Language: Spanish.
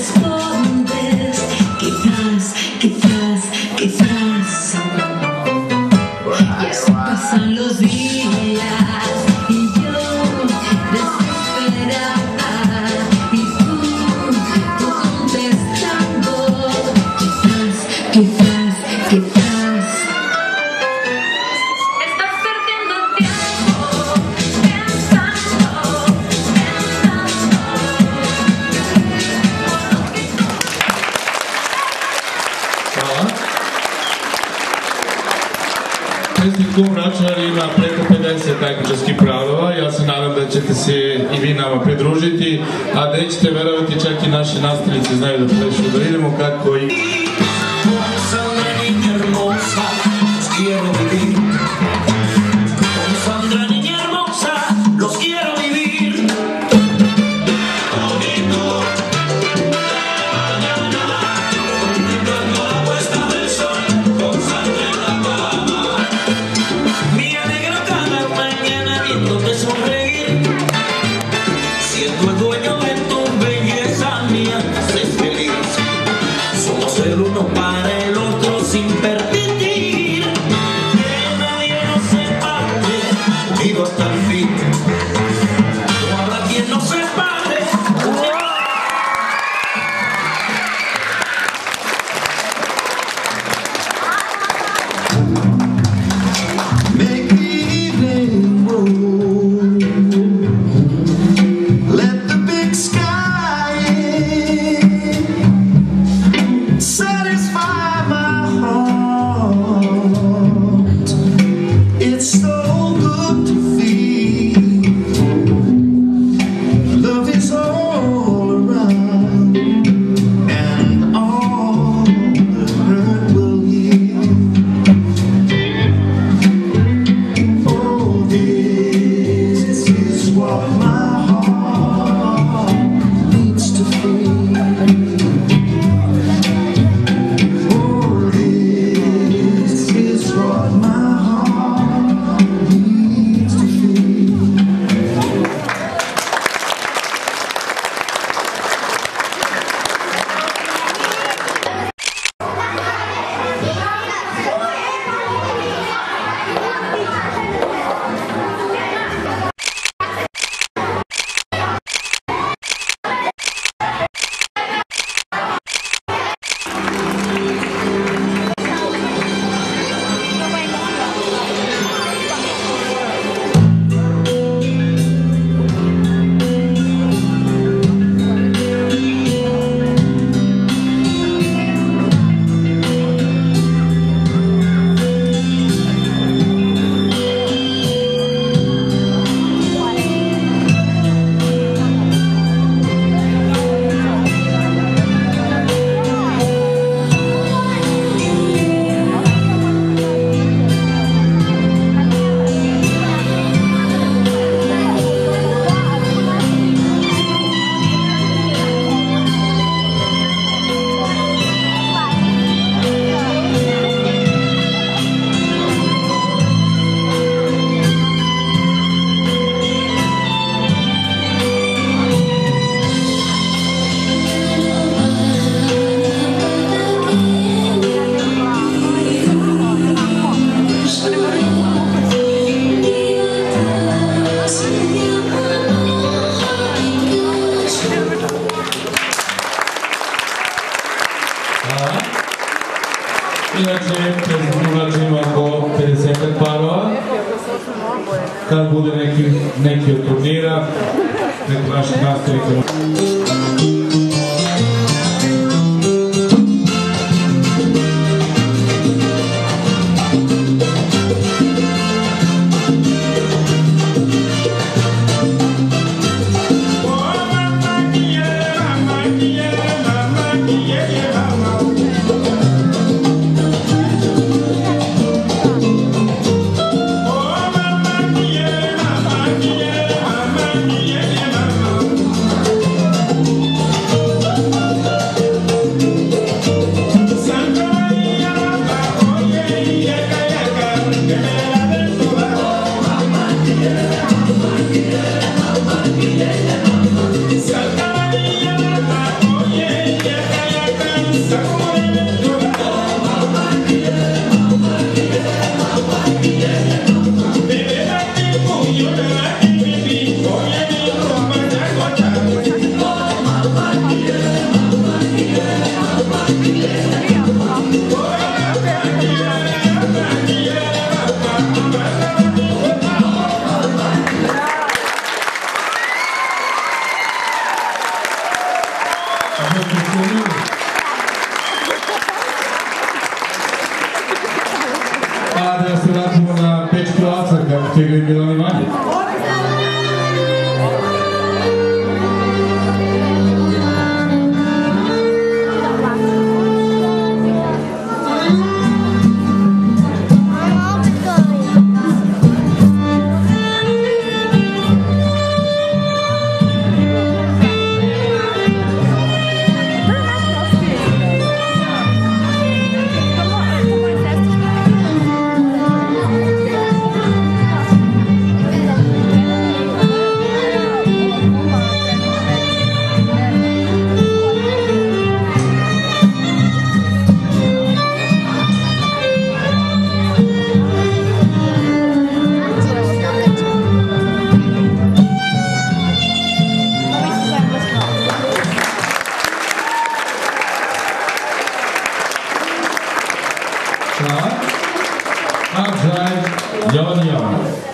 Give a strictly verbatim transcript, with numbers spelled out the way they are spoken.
respondes, quizás, quizás, quizás. Y así pasan los días y yo desesperada y tú, tú contestando, quizás, quizás, quizás. Estás perdiendo tiempo pensando, Pesniku Mračnar ima preko pedeset takmičarskih pravila. Ja se nadam da ćete se i vi nama pridružiti, a nećete verovati, čak i naši nastavnici znaju da plešu. Da vidimo kako i... Inače, predstavljamo oko pedeset parova. Kad bude neki, neki od turnira, preko naših nastavnika. A da se vratimo na Pečki Lacar, kako će ga i Milana Manje. Tak, a Jan Jan.